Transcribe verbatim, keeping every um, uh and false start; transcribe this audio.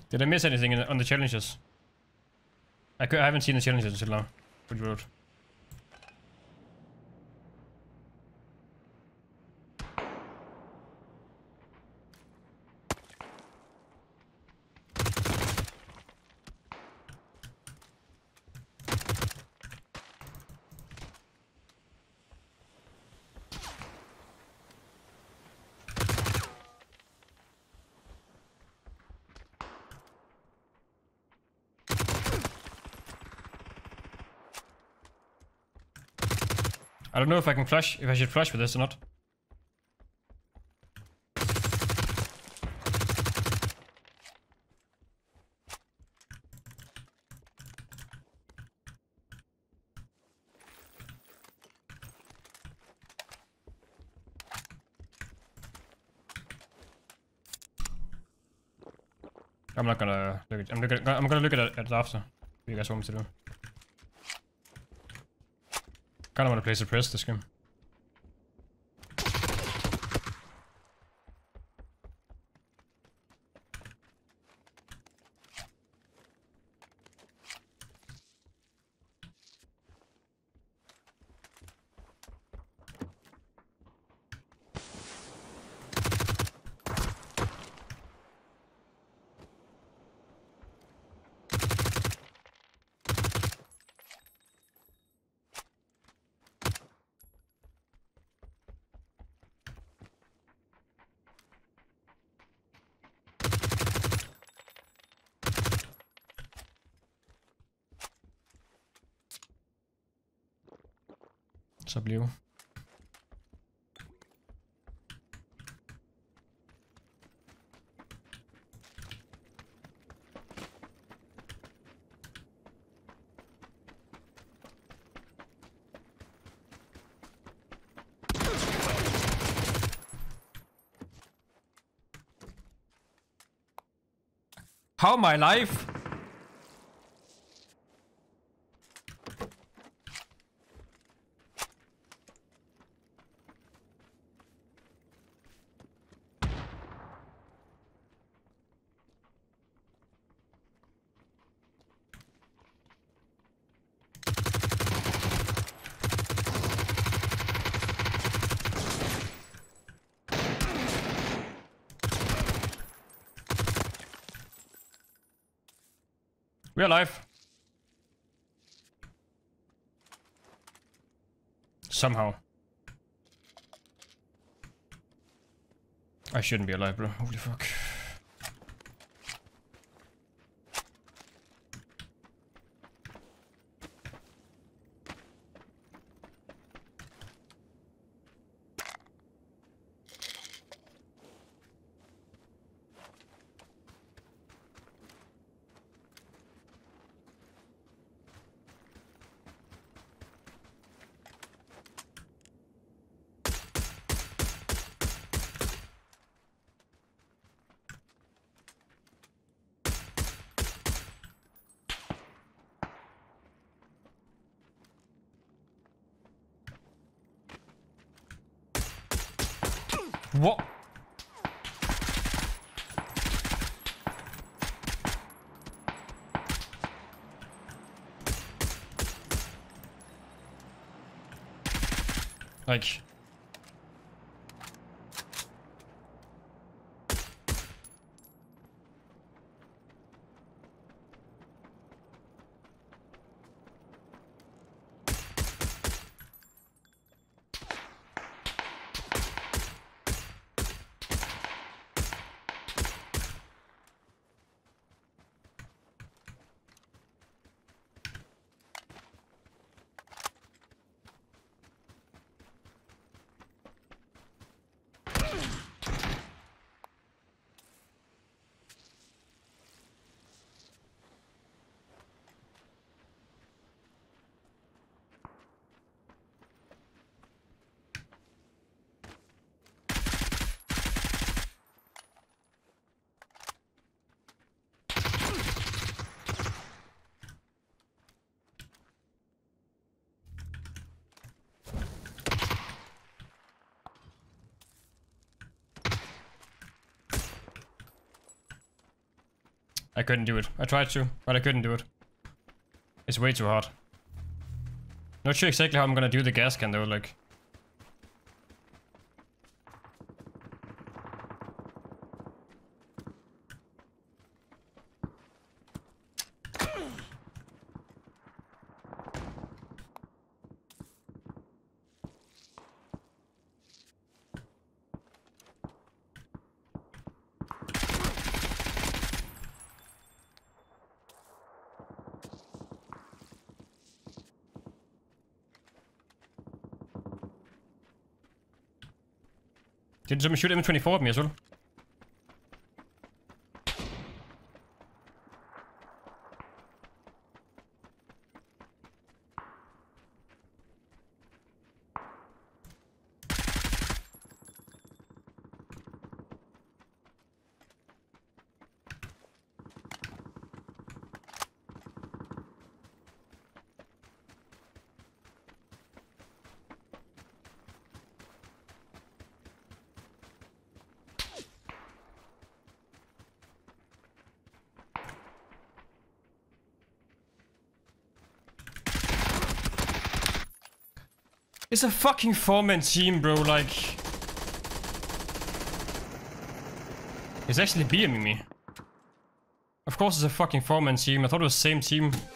Did I miss anything in, on the challenges? I, could, I haven't seen the challenges until now. What you wrote. I don't know if I can flush, if I should flush with this or not. I'm not gonna look at. I'm looking. I'm gonna look at it after. What you guys want me to do? Kinda wanna play suppressed this game. Så blev. How my life? We're alive. Somehow. I shouldn't be alive, bro. Holy fuck. What? Like... I couldn't do it. I tried to, but I couldn't do it. It's way too hard. Not sure exactly how I'm gonna do the gas can though, like... Did someone shoot M twenty-four at me as well? It's a fucking four-man team, bro, like... It's actually BMing me. Of course it's a fucking four-man team, I thought it was the same team.